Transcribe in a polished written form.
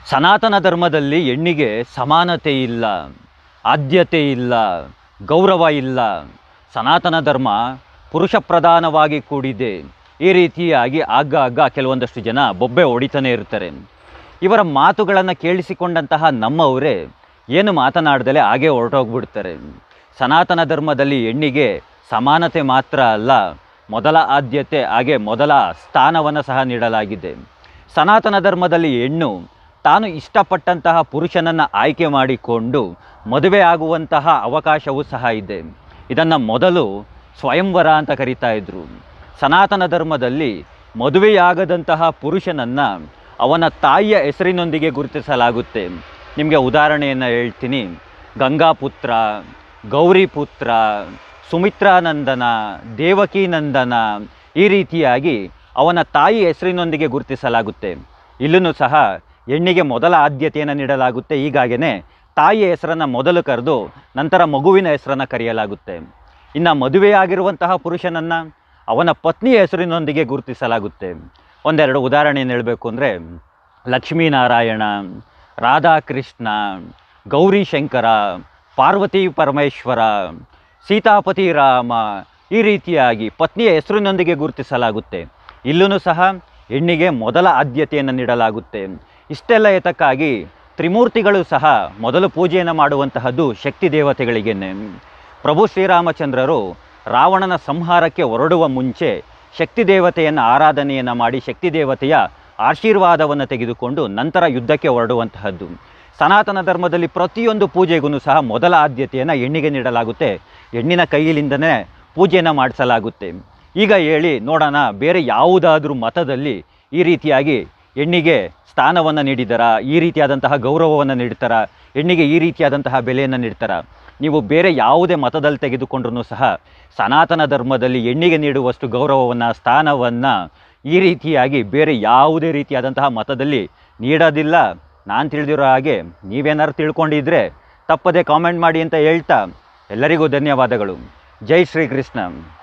ಸನಾತನ ಧರ್ಮದಲ್ಲಿ ಹೆಣ್ಣಿಗೆ ಸಮಾನತೆ ಇಲ್ಲ, ಆದ್ಯತೆ ಇಲ್ಲ, ಗೌರವ ಇಲ್ಲ. ಸನಾತನ ಧರ್ಮ ಪುರುಷ ಪ್ರಧಾನವಾಗಿ ಕೂಡಿದೆ. ಈ ರೀತಿಯಾಗಿ ಆಗಾಗ ಕೆಲವೊಂದಷ್ಟು ಜನ ಬೊಬ್ಬೆ ಹೊಡಿತಾನೆ ಇರ್ತಾರೆ. ಇವರ ಮಾತುಗಳನ್ನು ಕೇಳಿಸಿಕೊಂಡಂತಹ ನಮ್ಮವರೇ ಏನು ಮಾತನಾಡ್ದಲೇ ಹಾಗೆ ಹೊರಟೋಗ್ಬಿಡ್ತಾರೆ. ಸನಾತನ ಧರ್ಮದಲ್ಲಿ ಹೆಣ್ಣಿಗೆ ಸಮಾನತೆ ಮಾತ್ರ ಅಲ್ಲ, ಮೊದಲ ಆದ್ಯತೆ ಹಾಗೆ ಮೊದಲ ಸ್ಥಾನವನ್ನು ಸಹ ನೀಡಲಾಗಿದೆ. ಸನಾತನ ಧರ್ಮದಲ್ಲಿ ಹೆಣ್ಣು ತಾನು ಇಷ್ಟಪಟ್ಟಂತಹ ಪುರುಷನನ್ನು ಆಯ್ಕೆ ಮಾಡಿಕೊಂಡು ಮದುವೆ ಆಗುವಂತಹ ಅವಕಾಶವೂ ಸಹ ಇದೆ. ಇದನ್ನು ಮೊದಲು ಸ್ವಯಂವರ ಅಂತ ಕರೀತಾ ಇದ್ರು. ಸನಾತನ ಧರ್ಮದಲ್ಲಿ ಮದುವೆಯಾಗದಂತಹ ಪುರುಷನನ್ನು ಅವನ ತಾಯಿಯ ಹೆಸರಿನೊಂದಿಗೆ ಗುರುತಿಸಲಾಗುತ್ತೆ. ನಿಮಗೆ ಉದಾಹರಣೆಯನ್ನು ಹೇಳ್ತೀನಿ. ಗಂಗಾಪುತ್ರ, ಗೌರಿಪುತ್ರ, ಸುಮಿತ್ರಾನಂದನ, ದೇವಕೀನಂದನ, ಈ ರೀತಿಯಾಗಿ ಅವನ ತಾಯಿ ಹೆಸರಿನೊಂದಿಗೆ ಗುರುತಿಸಲಾಗುತ್ತೆ. ಇಲ್ಲೂ ಸಹ ಹೆಣ್ಣಿಗೆ ಮೊದಲ ಆದ್ಯತೆಯನ್ನು ನೀಡಲಾಗುತ್ತೆ. ಹೀಗಾಗಿಯೇ ತಾಯಿಯ ಹೆಸರನ್ನು ಮೊದಲು ಕರೆದು ನಂತರ ಮಗುವಿನ ಹೆಸರನ್ನು ಕರೆಯಲಾಗುತ್ತೆ. ಇನ್ನು ಮದುವೆಯಾಗಿರುವಂತಹ ಪುರುಷನನ್ನು ಅವನ ಪತ್ನಿಯ ಹೆಸರಿನೊಂದಿಗೆ ಗುರುತಿಸಲಾಗುತ್ತೆ. ಒಂದೆರಡು ಉದಾಹರಣೆಯನ್ನು ಹೇಳಬೇಕು ಅಂದರೆ, ಲಕ್ಷ್ಮೀನಾರಾಯಣ, ರಾಧಾಕೃಷ್ಣ, ಗೌರಿಶಂಕರ, ಪಾರ್ವತಿ ಪರಮೇಶ್ವರ, ಸೀತಾಪತಿ ರಾಮ, ಈ ರೀತಿಯಾಗಿ ಪತ್ನಿಯ ಹೆಸರಿನೊಂದಿಗೆ ಗುರುತಿಸಲಾಗುತ್ತೆ. ಇಲ್ಲೂ ಸಹ ಹೆಣ್ಣಿಗೆ ಮೊದಲ ಆದ್ಯತೆಯನ್ನು ನೀಡಲಾಗುತ್ತೆ. ಇಷ್ಟೆಲ್ಲ ಏತಕ್ಕಾಗಿ ತ್ರಿಮೂರ್ತಿಗಳು ಸಹ ಮೊದಲು ಪೂಜೆಯನ್ನು ಮಾಡುವಂತಹದ್ದು ಶಕ್ತಿ ದೇವತೆಗಳಿಗೇನೆ. ಪ್ರಭು ಶ್ರೀರಾಮಚಂದ್ರರು ರಾವಣನ ಸಂಹಾರಕ್ಕೆ ಹೊರಡುವ ಮುಂಚೆ ಶಕ್ತಿ ದೇವತೆಯನ್ನು ಆರಾಧನೆಯನ್ನು ಮಾಡಿ ಶಕ್ತಿ ದೇವತೆಯ ಆಶೀರ್ವಾದವನ್ನು ತೆಗೆದುಕೊಂಡು ನಂತರ ಯುದ್ಧಕ್ಕೆ ಹೊರಡುವಂತಹದ್ದು. ಸನಾತನ ಧರ್ಮದಲ್ಲಿ ಪ್ರತಿಯೊಂದು ಪೂಜೆಗೂ ಸಹ ಮೊದಲ ಆದ್ಯತೆಯನ್ನು ಹೆಣ್ಣಿಗೆ ನೀಡಲಾಗುತ್ತೆ. ಹೆಣ್ಣಿನ ಕೈಯಿನಿಂದನೇ ಪೂಜೆಯನ್ನು ಮಾಡಿಸಲಾಗುತ್ತೆ. ಈಗ ಹೇಳಿ ನೋಡೋಣ, ಬೇರೆ ಯಾವುದಾದ್ರೂ ಮತದಲ್ಲಿ ಈ ರೀತಿಯಾಗಿ ಹೆಣ್ಣಿಗೆ ಸ್ಥಾನವನ್ನು ನೀಡಿದಾರಾ, ಈ ರೀತಿಯಾದಂತಹ ಗೌರವವನ್ನು ನೀಡ್ತಾರಾ, ಹೆಣ್ಣಿಗೆ ಈ ರೀತಿಯಾದಂತಹ ಬೆಲೆಯನ್ನು ನೀಡ್ತಾರಾ? ನೀವು ಬೇರೆ ಯಾವುದೇ ಮತದಲ್ಲಿ ತೆಗೆದುಕೊಂಡ್ರೂ ಸಹ ಸನಾತನ ಧರ್ಮದಲ್ಲಿ ಹೆಣ್ಣಿಗೆ ನೀಡುವಷ್ಟು ಗೌರವವನ್ನು, ಸ್ಥಾನವನ್ನು ಈ ರೀತಿಯಾಗಿ ಬೇರೆ ಯಾವುದೇ ರೀತಿಯಾದಂತಹ ಮತದಲ್ಲಿ ನೀಡೋದಿಲ್ಲ. ನಾನು ತಿಳಿದಿರೋ ಹಾಗೆ ನೀವೇನಾದ್ರು ತಿಳ್ಕೊಂಡಿದ್ರೆ ತಪ್ಪದೇ ಕಾಮೆಂಟ್ ಮಾಡಿ ಅಂತ ಹೇಳ್ತಾ ಎಲ್ಲರಿಗೂ ಧನ್ಯವಾದಗಳು. ಜೈ ಶ್ರೀಕೃಷ್ಣ.